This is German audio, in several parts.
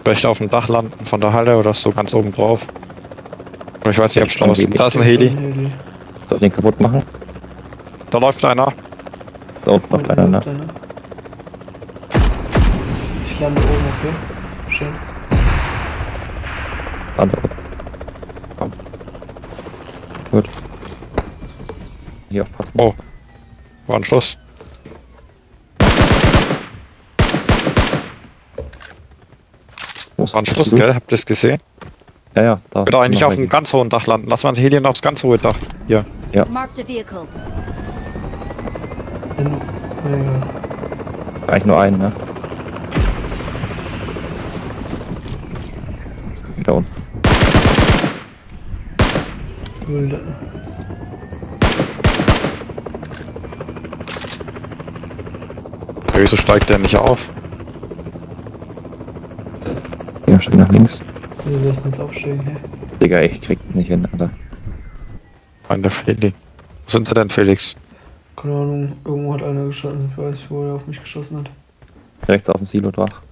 Vielleicht auf dem Dach landen von der Halle oder so ganz oben drauf. Ich weiß nicht, ob draußen. Da ist ein Heli. Soll ich den kaputt machen? Da läuft einer. Da unten läuft einer, ne? Ich lande oben, okay. Schön. Lande oben. Komm. Gut. Hier aufpassen. Oh. War ein Schuss. War ein Schuss, gell? Habt ihr das gesehen? Ja, ja, da. Ich will eigentlich auf dem ganz hohen Dach landen. Lass mal das Heli aufs ganz hohe Dach. Hier. Ja. Marked a vehicle. Eigentlich nur einen, ne? Da unten. Wieso steigt der nicht auf? Ja, steig nach links. Wie soll ich denn jetzt aufsteigen, hä? Digga, ich krieg nicht hin, Alter. An der Heli. Wo sind sie denn, Felix? Keine Ahnung, irgendwo hat einer geschossen. Ich weiß nicht, wo er auf mich geschossen hat. Rechts auf dem Silo-Dach.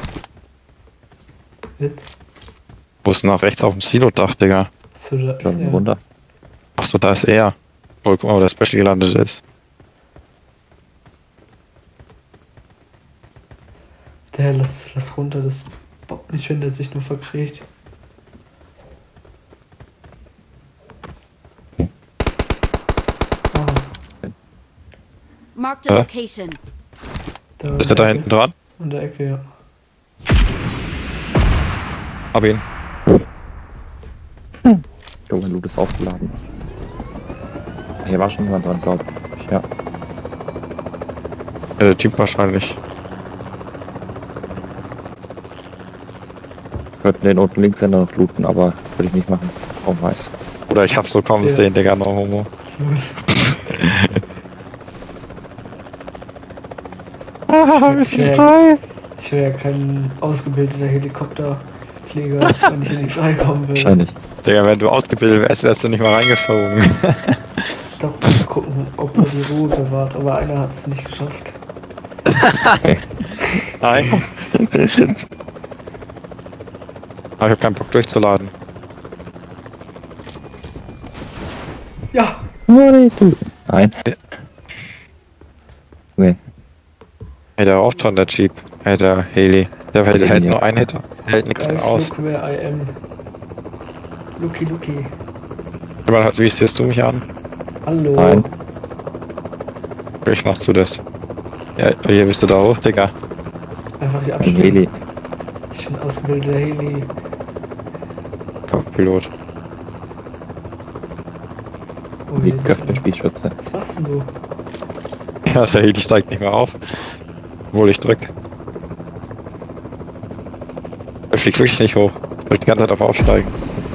Jetzt? Wo ist denn nach rechts auf dem Silo-Dach, Digga? So, da ist Schon er. runter. Achso, da ist er. Oh, guck mal, wo der Special gelandet ist. Der, lass runter, das bockt nicht, wenn der sich nur verkriegt. Ah, Marked a location. da Ist er da hinten dran? an der Ecke, ja. Hab ihn. Ich glaube, mein Loot ist aufgeladen. Hier war schon jemand dran, glaube ich. Ja. Der Typ wahrscheinlich. Könnten den unten links noch looten, aber würde ich nicht machen. Oh, weiß. Oder ich hab's so kommen Ja. sehen, Digga, no homo. Ich wäre ja kein ausgebildeter Helikopterflieger, wenn ich hier nicht freikommen will. Wahrscheinlich. Digga, wenn du ausgebildet wärst, wärst du nicht mal reingeflogen. Doch, mal gucken, ob er die Ruhe bewahrt, aber einer hat es nicht geschafft. Nein. Aber ich hab keinen Bock durchzuladen. Ja! Nein. Okay. Hey, der raucht schon, der Jeep. Hey, der Heli. Der hält Heli, nur ja. einen Hit. Hält nichts mehr Guys, aus. look where I am. Lucky. Wie siehst du mich an? Hallo. Nein. Ich machst du das. Ja, hier bist du da hoch, Digga. Einfach die Ein Abstimmung. Heli. Ich bin ausgebildeter Heli. Pilot. Oh, Die jetzt- Köpfenspießschütze. Was machst denn du? Ja, der Heli steigt nicht mehr auf. Obwohl ich drück. Er fliegt wirklich nicht hoch. Ich will die ganze Zeit auf Aufsteigen.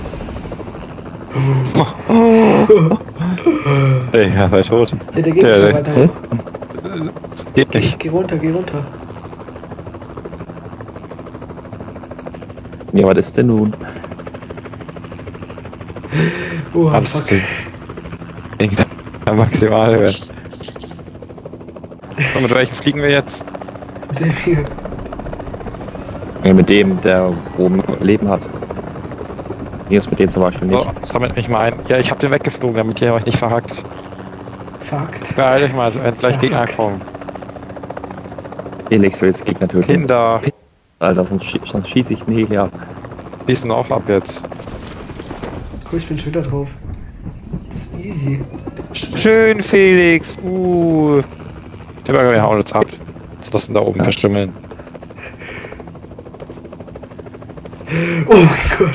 Ey, ja, sei tot. Ja, der geht Der- nicht mehr weiter hoch. Geht nicht. Geh runter. Ja, was ist denn nun? Oh, Kannst fuck. du. Ding da maximal werden. So, mit welchem fliegen wir jetzt? Der hier. Ja, mit dem, der oben Leben hat. Jetzt mit dem zum Beispiel nicht. So, sammelt mich mal ein. Ja, ich hab den weggeflogen, damit ihr euch nicht verhackt. Fuck. Beeilt euch mal, wenn gleich Gegner kommen. Felix will jetzt Gegner töten. Kinder, Alter, sonst schieße ich den Heli ab. schießen auch ab jetzt. Guck, ich bin schon wieder drauf. Das ist easy. Schön, Felix. Wir hauen jetzt ab. Was ist das denn da oben verstümmeln? Oh mein Gott.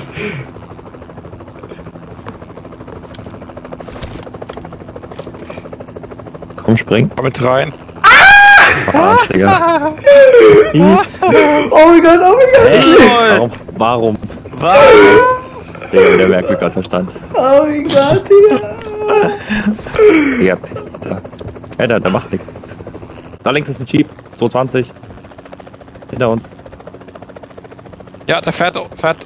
Komm, spring. Komm mit rein. Arsch, Digga. Oh mein Gott. Warum? Digga, der merkt gerade Verstand. Oh mein Gott, Digga. Digga, Pest, Alter. Ja, der macht nichts. Da links ist ein Jeep. 220. Hinter uns. Ja, der fährt,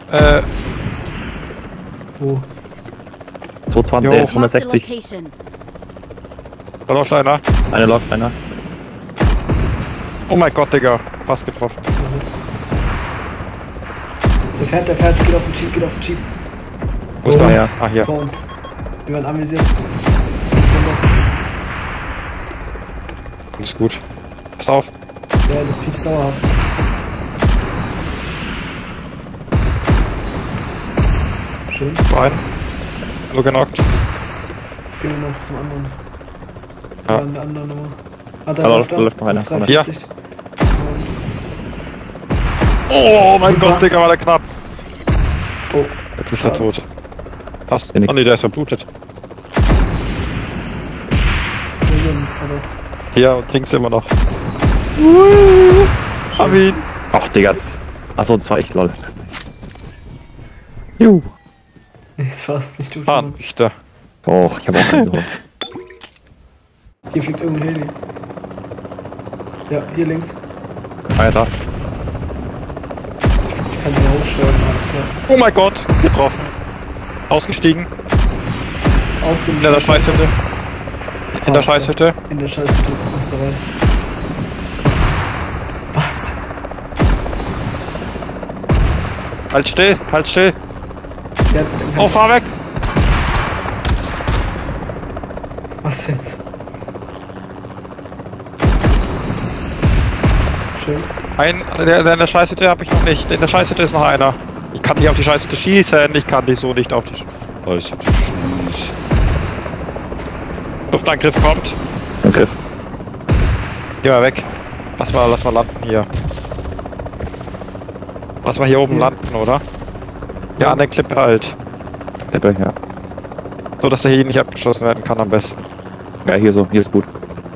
Wo? 220, Jo. der ist Marked a 160. location. da läuft einer. Einer läuft, einer. Oh mein Gott, Digga. Fast getroffen. Der fährt, geht auf den Jeep. Wo ist der her? Ah, hier. Vor uns. Wir werden anvisiert. Ist gut. Pass auf. Ja, das piepst dauerhaft. Schön. Rein. Nur genockt. Jetzt gehen wir noch zum anderen. Ja. An der anderen Nummer. Ah, Da läuft noch einer. 340. Oh mein Was? Gott, Digga, war der knapp. Oh, Jetzt ist er tot. Passt. Ja, nix. Oh ne, der ist verblutet. aber Hier und links immer noch. Hab ihn. Ach, Digga. Achso, das war ich, lol. Juhu. nee, es war's nicht du. Fahnenrichter. Oh, ich hab auch einen geholt. Hier fliegt irgendein Heli. Ja, hier links. Alter. Ich kann den hochsteuern, alles klar. Oh mein Gott, getroffen. Ausgestiegen. Ist auf dem In der Scheißhütte. In der Scheißhütte. In der Scheißhütte. Ist dabei. Was? Halt still, halt still. Ja, Oh, fahr weg. was jetzt? Schön. Der in der Scheißhütte habe ich noch nicht. In der Scheißhütte ist noch einer. Ich kann nicht auf die Scheißhütte schießen. Ich kann nicht so nicht auf die Scheißhütte schießen. Luftangriff kommt. Angriff. Geh mal weg. Lass mal landen hier. Lass mal hier oben Hier. landen, oder? Ja, an der Klippe halt. Klippe, ja. So, dass der hier nicht abgeschossen werden kann am besten. Ja, hier so, hier ist gut.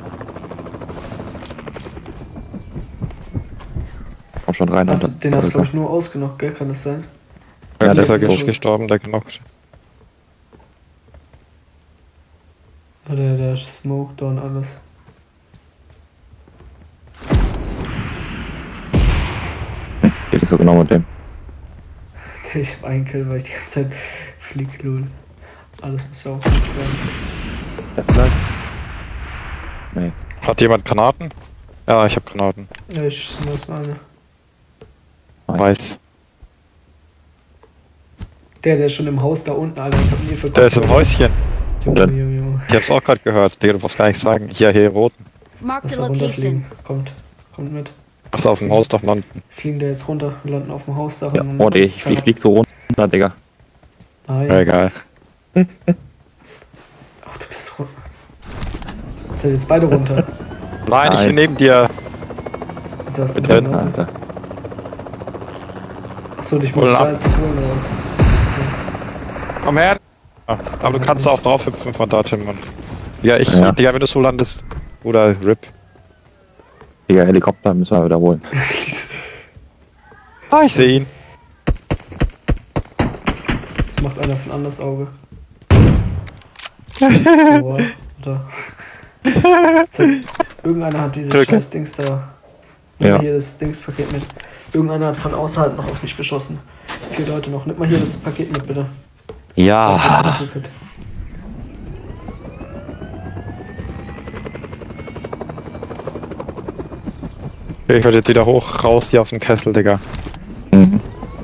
Komm schon rein. Hast du, Alter. den hast du, glaube ich, nur ausgenockt, gell? Kann das sein? Ja, Ja, der ist ja das ist so. gestorben, der genockt. Oder der Smoke da und alles. Geht nicht so genau mit dem. Ich hab einen Kill, weil ich die ganze Zeit flieg, lol. Alles muss ja auch gut werden. Ja, vielleicht. Nee. Hat jemand Granaten? Ja, ich habe Granaten. Ja, ich muss mal eine. Weiß. Der ist schon im Haus da unten, Alter, das hat mir Der ist im Häuschen. Junge. Ich hab's auch gerade gehört. Digga, du musst gar nicht sagen. Hier, roten. Marked Lass a da runterfliegen. location. Kommt mit. Lass auf dem Hausdach landen. Fliegen da jetzt runter, wir landen auf dem Hausdach. Ja, und oh, ich flieg so runter, Digga. Nein. Ja, egal. Oh, du bist runter. Sind jetzt beide runter? Nein, ich bin Nein. neben dir. Wieso hast du Bitte? den Alter. Achso, dich musst Hol du ab. da jetzt holen oder was? Komm her. Ja, aber du kannst auch drauf hüpfen von da, Tim, Mann. Ja, Ja. Digga, wenn du so landest. Oder RIP. Digga, Helikopter müssen wir wiederholen. Ah, ich sehe ihn. Das macht einer von anders Auge. Boah, oder? Irgendeiner hat dieses Drücke. scheiß Dings da. Nimm Ja. mal hier das Dingspaket mit. Irgendeiner hat von außerhalb noch auf mich beschossen. 4 Leute noch. Nimm mal hier das Paket mit, bitte. Ja. Ticket. Ich werde jetzt wieder hoch, raus hier aus dem Kessel, Digga. Mhm.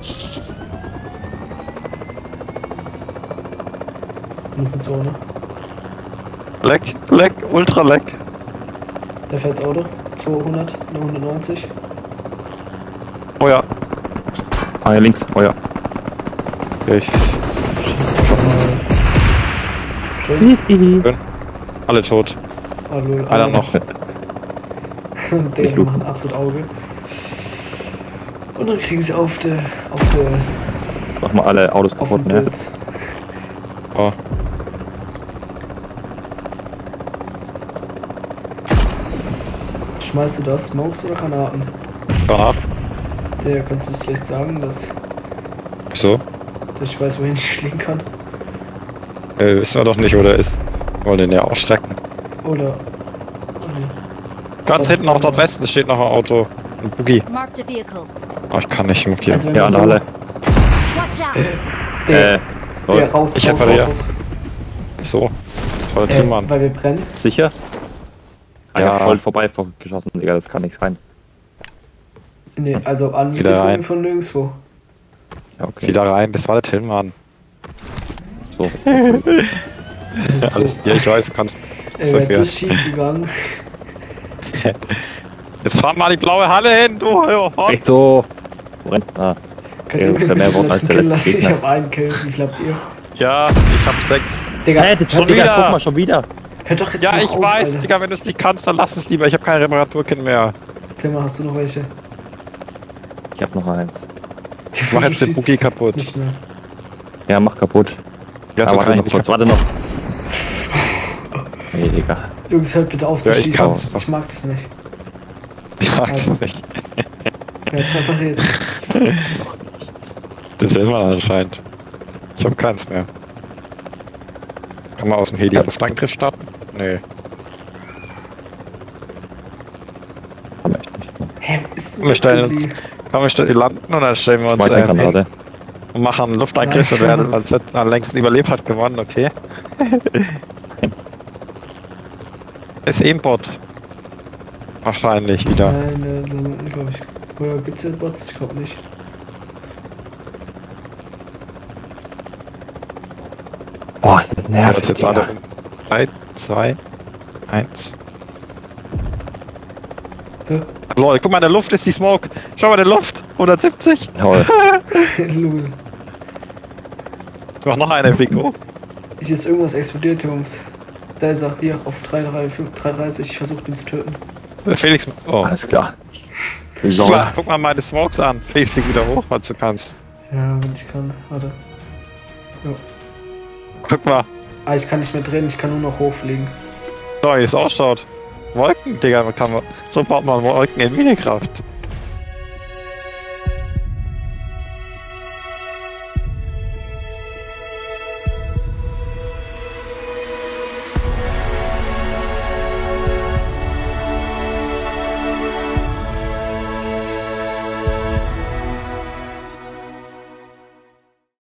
Müssen so, ne? Leck, ultra leck. Der fährt das Auto. 200, eine 190. Oh ja. Ah, hier links. Oh ja. Ich. Schön. Alle tot. Ah, lol, Einer noch. Der Nicht macht absolut Auge. Und dann kriegen sie auf Mach mal alle Autos den kaputt, ne? Pilz. Oh. Schmeißt du das? Smokes oder Granaten? Granat. Der kannst du es vielleicht sagen, dass Wieso? ich weiß, wohin ich fliegen kann? Wissen wir doch nicht, oder ist. Wir wollen den ja ausstrecken. Oder. Ganz hinten auf Nordwesten steht noch ein Auto. Ein Buggy. Marked a vehicle. Oh, ich kann nicht hier. Also wenn Ja, wir an so, alle. Watch out. Der Lol. raus, Ich raus, repariere. raus. So. Toller Teammann. Weil wir brennen. Sicher? Ah, Ja. ja, voll vorbei geschossen, Digga, das kann nicht sein. Nee, also an Wieder rein. von nirgendwo. Ja, okay. Wieder rein, das war der Tillmann. So. Alles, ja, ich weiß, du kannst. Ey, So wer viel. ist schief gegangen? Jetzt fahr mal die blaue Halle hin, du! Echt so. Wo rennt? Ah. Kann Ja, ihr du mir bist ja bitte mehr den Worten als letzten der Kill letzte lassen? Ich Gegner. hab einen Kill. Wie viel habt ihr? Ja, ich hab 6. Digga, Das schon Digga, wieder. guck mal, schon wieder. hört doch jetzt Ja, mal ich auf, weiß, Alter. Digga, wenn du es nicht kannst, dann lass es lieber. Ich habe kein Reparaturkind mehr. Timmer, hast du noch welche? Ich hab noch eins. Ich mach jetzt den Boogie kaputt. Nicht mehr. Ja, mach kaputt. Ja, Ja, so warte kann ich noch nicht kurz, warte noch. Nee, Digga. Jungs, hört bitte auf zu Ja, ich schießen. kann's. Ich mag das nicht. Ich mag es nicht. Wer hat repariert? Das will man anscheinend. Ich hab keins mehr. Kann man aus dem Heli Luftangriff starten? Nee. Haben wir echt nicht. Hä, wo ist denn Wir stellen Billy? uns, kann wir landen und dann stellen wir uns Schmeiß eine hin Granate. und machen einen Luftangriff und Nein, wer am längsten überlebt hat, gewonnen, okay? Ist eh ein Bot. Wahrscheinlich wieder. Nein, glaube ich. Oder gibt's jetzt Bots? Ich glaube nicht. Boah, ist das nervig. Jetzt alle 3, 2, 1. Hä? Lol, guck mal, in der Luft ist die Smoke. Schau mal in der Luft. 170. Jawohl. Lul. Ich mach noch eine, Fico. Hier ist irgendwas explodiert, Jungs. Da ist er, hier, auf 330. Ich versuche ihn zu töten. Felix, oh. Alles klar. Guck mal meine Smokes an. Felix, flieg wieder hoch, was du kannst. Ja, wenn ich kann. Warte. Jo. Guck mal, Ah, ich kann nicht mehr drehen, ich kann nur noch hochfliegen. so wie es ausschaut. Wolken, Digga, kann man. So baut man Wolken in Minecraft.